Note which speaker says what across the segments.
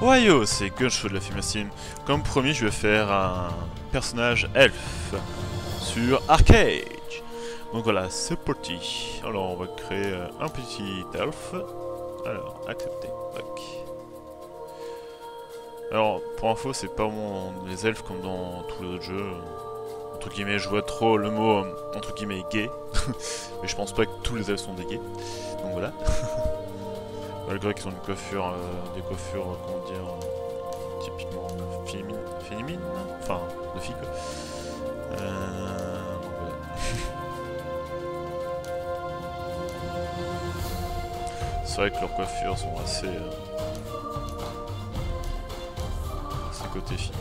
Speaker 1: Ouais yo, c'est Gunshow de la Filmacine. Comme promis, je vais faire un personnage elfe sur Arcade. Donc voilà, c'est parti. Alors on va créer un petit elfe. Alors, accepter. Ok. Alors, pour info, c'est pas les elfes comme dans tous les autres jeux. Entre guillemets, je vois trop le mot entre guillemets gay. Mais je pense pas que tous les elfes sont des gays. Donc voilà. Malgré qu'ils ont des coiffures, comment dire, typiquement féminines, enfin, de filles quoi. Donc voilà. C'est vrai que leurs coiffures sont assez côté filles.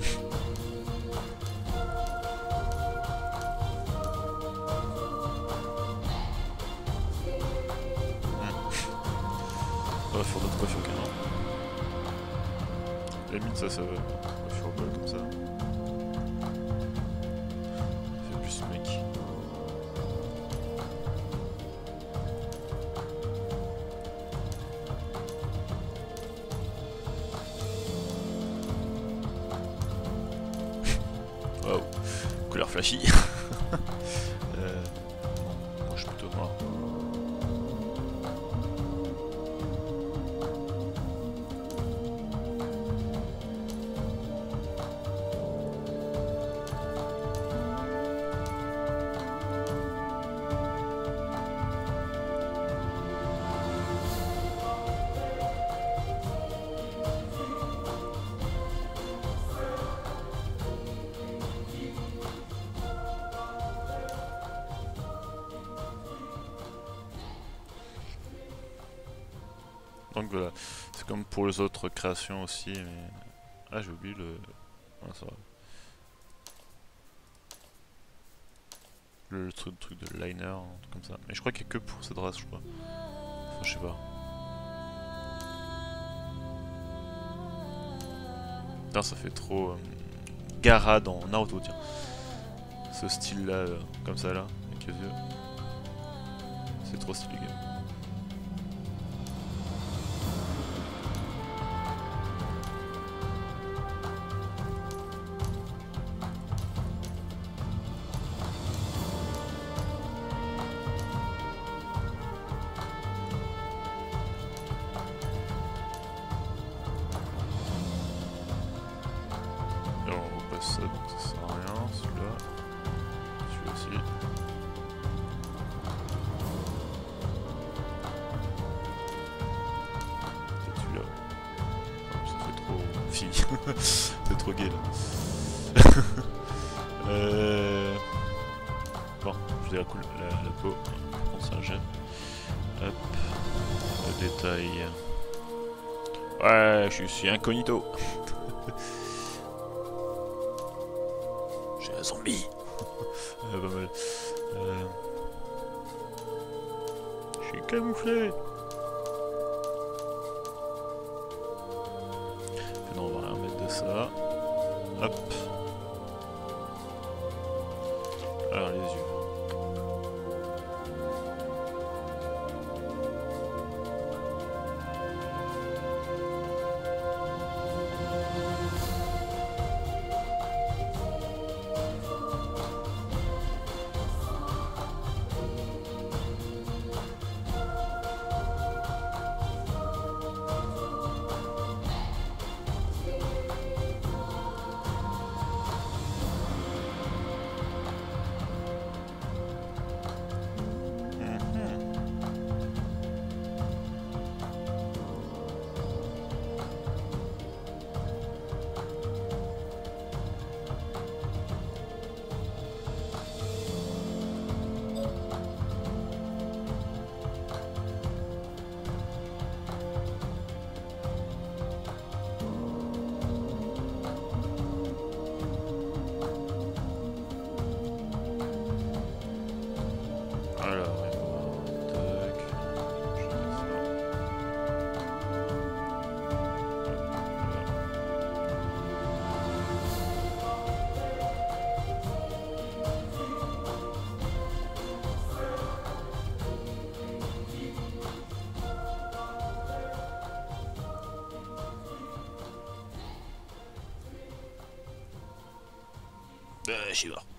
Speaker 1: On va faire d'autres coiffures qu'un. La limite ça va coiffure au bol comme ça. Ça fait plus mec. Waouh, couleur flashy. Moi je suis plutôt noir. Donc voilà, c'est comme pour les autres créations aussi, mais... Ah j'ai oublié le... Ah ça va. Le truc de liner, un truc comme ça. Mais je crois qu'il n'y a que pour cette race, je crois. Enfin je sais pas. Putain ça fait trop... Gaara dans Naruto, tiens. Ce style là, comme ça là, avec les yeux. C'est trop stylé. Ça, donc ça sert à rien, celui-là. Celui-là aussi. Peut-être celui-là. Ça fait trop fille. C'est trop gay là. Bon, je vais la peau. Par contre ça gêne. Hop. Le détail. Ouais, je suis incognito. J'ai un zombie. Pas mal. Je suis camouflé. Non, on va rien mettre de ça. Hop. Alors les yeux. Je suis mort.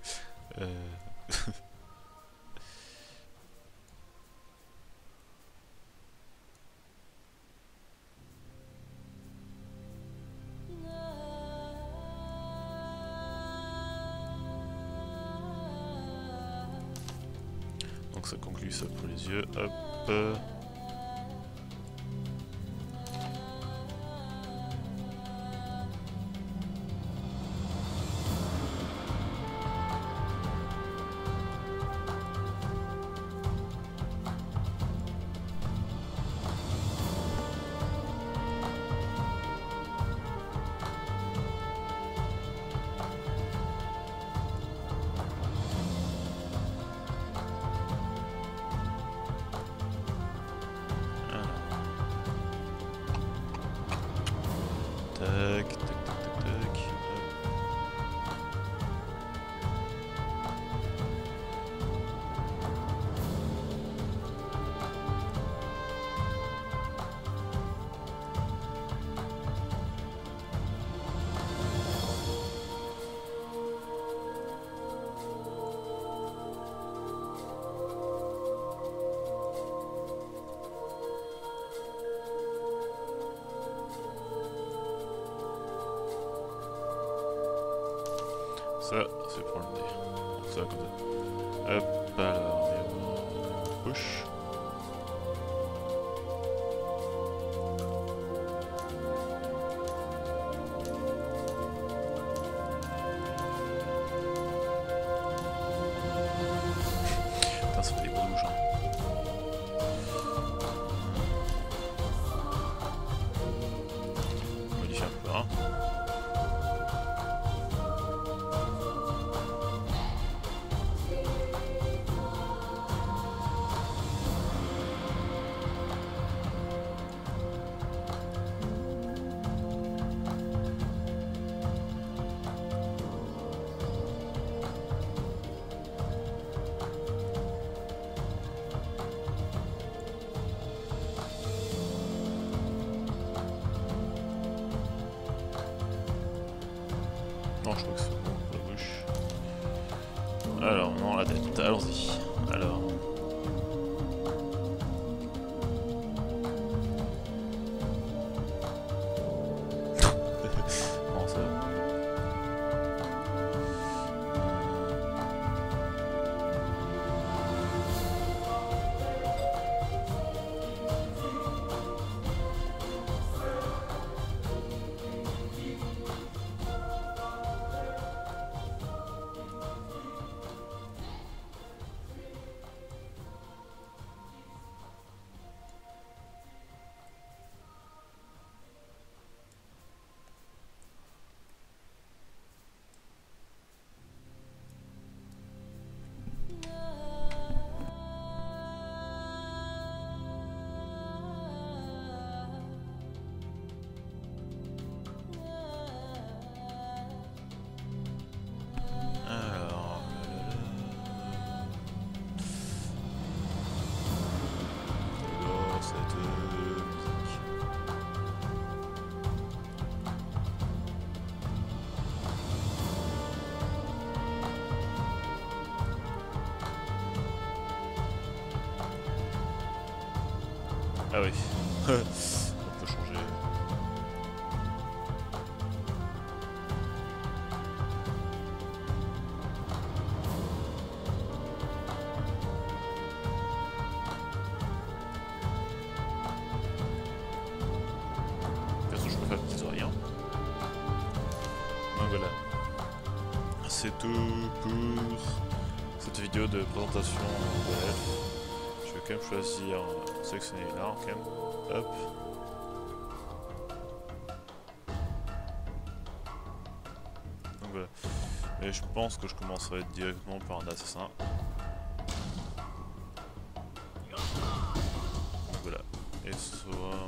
Speaker 1: Donc ça conclut ça pour les yeux. Hop. Tac, tac, tac, tac, tac. Ça, c'est pour le nez. Ça, comme ça. Hop, alors, on est gauche. Putain, ça fait des gros bouches, hein. On modifie un peu, hein. Non, je crois que c'est bon pour la bouche. Alors, non, la tête. Allons-y. Alors. Comment ça? Ah oui. On peut changer. Perso, je peux faire des petites oreilles. Donc voilà. C'est tout pour cette vidéo de présentation de l'elfe. Je vais quand même choisir, sélectionner l'arme quand même. Hop. Donc voilà. Mais je pense que je commencerai directement par un assassin. Donc voilà. Et soit...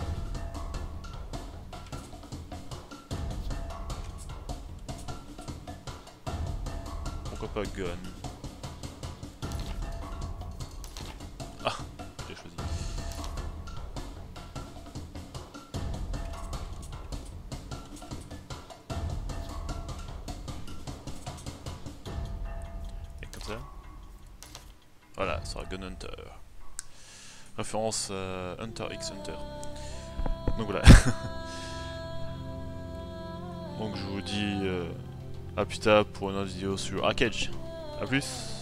Speaker 1: Pourquoi pas gun? Ah, j'ai choisi. ça. Voilà, ça sera Gun Hunter. Référence à Hunter x Hunter. Donc voilà. Donc je vous dis à plus tard pour une autre vidéo sur Arcade. A plus.